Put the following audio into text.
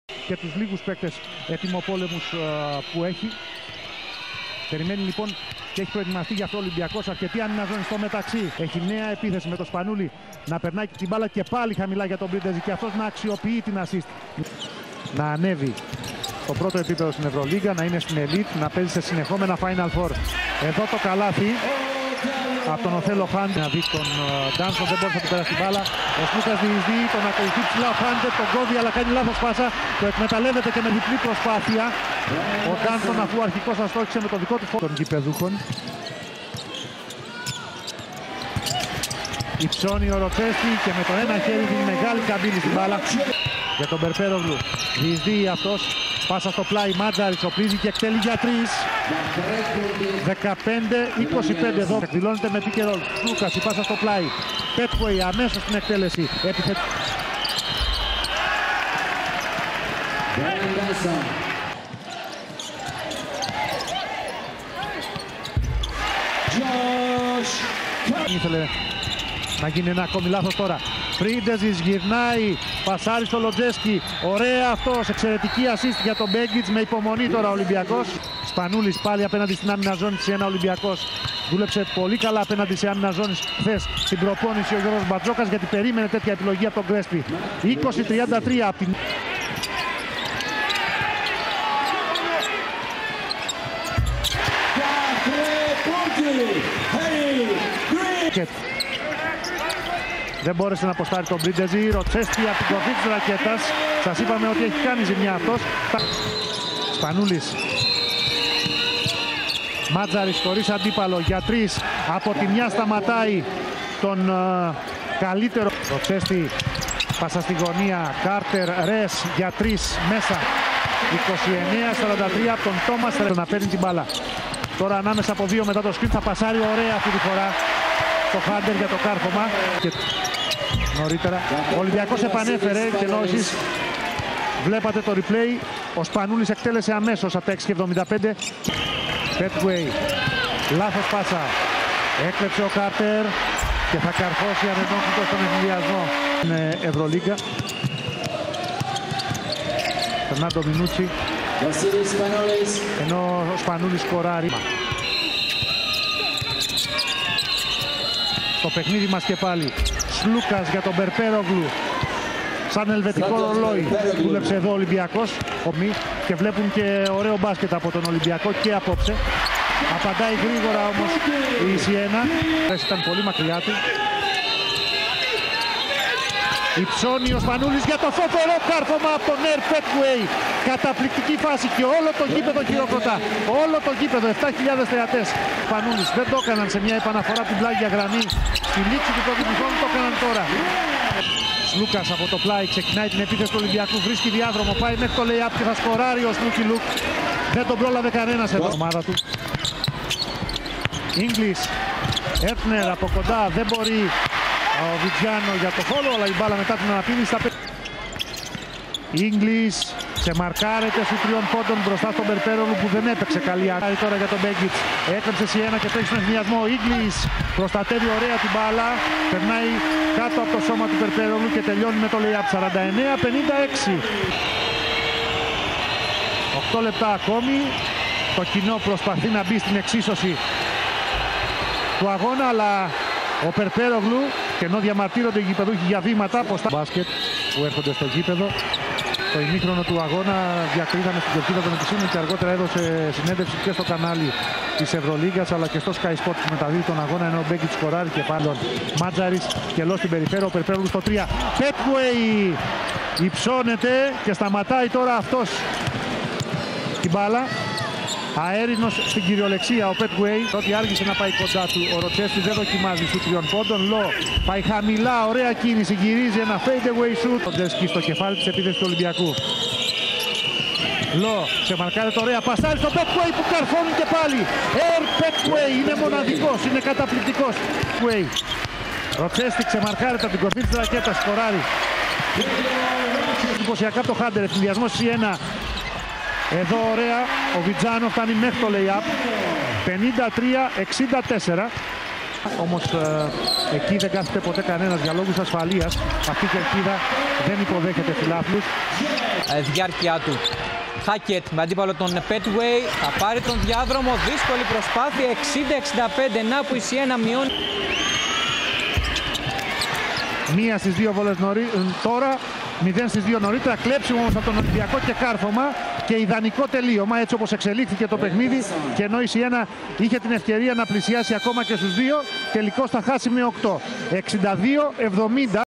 και τους λίγους παίκτες ετοιμοπόλεμους που έχει. Περιμένει λοιπόν και έχει προετοιμαστεί για αυτό ο Ολυμπιακός. Αρκετή άμυνα ζώνη στο μεταξύ. Έχει νέα επίθεση με το Σπανούλη να περνάει την μπάλα και πάλι χαμηλά για τον Πρίντεζη και αυτός να αξιοποιεί την assist. Να ανέβει στο πρώτο επίπεδο στην Ευρωλίγκα, να είναι στην Elite, να παίζει σε συνεχόμενα Final Four. Εδώ το καλάθι από τον Οθέλο Χάντε. Να δει τον Ντάνσον, δεν μπορούσε να του περάσει την μπάλα. Ο Σλούκας διεισδύει, τον ακολουθεί ψηλά ο Χάντε, τον κόβει αλλά κάνει λάθος πάσα. Το εκμεταλλεύεται και με διπλή προσπάθεια. Ο Ντάνσον, αφού αρχικώς αστόχησε με το δικό του φόρο των γηπεδούχων. Υψώνει ο Ροτσέστη και με το ένα χέρι δίνει μεγάλη καμπύλη στην μπάλα για τον Περπέρογλου. Διεισδύει αυτός, πάσα στο πλάι, Μάτζαρης, οπλίζει και εκτελεί για 3. 15-25 εδώ, εκδηλώνεται με pick and roll. Λούκας, η πάσα στο πλάι. Πέτκουεϊ αμέσως στην εκτέλεση. Ήθελε να γίνει ένα ακόμη λάθος τώρα. Πρίντεζης γυρνάει, πασάρει στο Λοτζέσκι. Ωραία αυτός, εξαιρετική assist για τον Μπέγκιτς. Με υπομονή τώρα ο Ολυμπιακός. Σπανούλης πάλι απέναντι στην άμυνα ζώνη της 1 Ολυμπιακός. Δούλεψε πολύ καλά απέναντι σε άμυνα ζώνης χθες στην προπόνηση ο Γιώργος Μπατζόκας, γιατί περίμενε τέτοια επιλογή από τον Κρέσπη. 20-33 από την... Δεν μπόρεσε να αποστάρει τον Πρίντεζη. Ροτσέστη από την κορφή της ρακέτας. Σας είπαμε ότι έχει κάνει ζημιά αυτός. Σπανούλης. Μάτζαρης χωρίς αντίπαλο για 3. Από τη μια σταματάει τον καλύτερο. Ροτσέστη. Πάσα στη γωνία. Κάρτερ, Ρες για 3 μέσα. 29-43 από τον Τόμας να παίρνει την μπάλα. Τώρα ανάμεσα από 2 μετά το σκριν θα πασάρει ωραία αυτή τη φορά το Χάντερ για το κάρφωμα. Και νωρίτερα ο Ολυμπιακός επανέφερε και ενώ εσείς βλέπατε το replay, ο Σπανούλης εκτέλεσε αμέσως από τα 6.75. Πέτκουεϊ, λάθος πάσα, έκλεψε ο Κάρτερ και θα καρφώσει ανενόχλητο στον εμβολιασμό. Είναι Ευρωλίγκα. Φερνάντο Μινούτσι, ενώ ο Σπανούλης σκοράρει. Το παιχνίδι μας και πάλι. Σλούκας για τον Περπέρογλου. Σαν ελβετικό ρολόι. Δούλεψε εδώ ο Ολυμπιακός. Και βλέπουν και ωραίο μπάσκετ από τον Ολυμπιακό και απόψε. Απαντάει γρήγορα όμως η Σιένα. Ήταν πολύ μακριά του. Υψώνει ο Σπανούλης για το φοβερό κάρφωμα από τον Ερ Πέτκουεϊ. Καταπληκτική φάση και όλο το γήπεδο χειροκροτά. Όλο το γήπεδο, 7.000 θεατές. Σπανούλης δεν το έκαναν σε μια επαναφορά από την πλάγια γραμμή. Στη λήξη του πρώτου χρόνου το έκαναν τώρα. Σλούκας από το πλάι ξεκινάει την επίθεση του Ολυμπιακού. Βρίσκει διάδρομο, πάει μέχρι το lay-up και θα σκοράρει ο Σλούκι Λουκ. Δεν τον πρόλαβε κανένας εδώ. Ομάδα του. Ίγκλις, Έρτνερ από κοντά, δεν μπορεί ο Βιτζιάνο για το φόλο, αλλά η μπάλα μετά την αναπίνηση θα παίξει. Ίγκλις ξεμαρκάρεται στους 3 πόντων μπροστά στον Περπέρογλου που δεν έπαιξε καλή άκρη τώρα για τον Μπέγκιτς. Έκλεψε Σιένα και τρέχει στον ευθυνιασμό. Ίγκλις προστατεύει ωραία την μπάλα, περνάει κάτω από το σώμα του Περπέρογλου και τελειώνει με το lay-up. 49-56. 8 λεπτά ακόμη. Το κοινό προσπαθεί να μπει στην εξίσωση του αγώνα, αλλά ο Περπέρογλου, και ενώ διαμαρτύρονται οι γηπεδούχοι για βήματα, μπάσκετ που έρχονται στο γήπεδο. Το ημίχρονο του αγώνα διακρίναμε στην κερκίδα των επισήμων και αργότερα έδωσε συνέντευξη και στο κανάλι της Ευρωλίγκας αλλά και στο Sky Sport που μεταδίδει τον αγώνα, ενώ ο Μπέγκιτς σκοράρει και πάλι. Μάτζαρης κελό στην περιφέρεια, ο Περπέρογλου στο 3. Πέτκουεϊ υψώνεται και σταματάει τώρα αυτός την μπάλα. Αέρινος στην κυριολεξία ο Πέτκουεϊ. Ότι άργησε να πάει κοντά του. Ο Ροτσέστη δεν δοκιμάζει στους 3 πόντων. Λο πάει χαμηλά, ωραία κίνηση. Γυρίζει ένα fade away shoot. Ο Τζέσκι στο κεφάλι της επίθεσης του Ολυμπιακού. Λο ξεμαρκάρεται ωραία. Πασάρι στο Πέτκουεϊ που καρφώνει και πάλι. Πέτκουεϊ είναι μοναδικός, είναι καταπληκτικός. Ροτσέστη ξεμαρκάρεται από την κορφή της ρακέτας. Σκοράρει. Εντυπωσιακά το Χάντερ. Ευθυνδιασμός C1. Εδώ ωραία, ο Βιτζάνο φτάνει μέχρι το lay-up, 53-64. Όμως εκεί δεν κάθεται ποτέ κανένας για λόγους ασφαλείας. Αυτή η κερκίδα δεν υποδέχεται φιλάθλους. διάρκεια του. Χάκετ με αντίπαλο τον Πέτουεϊ, θα πάρει τον διάδρομο, δύσκολη προσπάθεια, 60-65, να που η Σιένα μειώνει. Μία στις δύο βολές τώρα, 0 στις 2 νωρίτερα, κλέψιμο όμως από τον Ολυμπιακό και κάρφωμα και ιδανικό τελείωμα έτσι όπως εξελίχθηκε το παιχνίδι, και ενώ η Σιένα είχε την ευκαιρία να πλησιάσει ακόμα και στους δύο, τελικώς θα χάσει με 8. 62-70.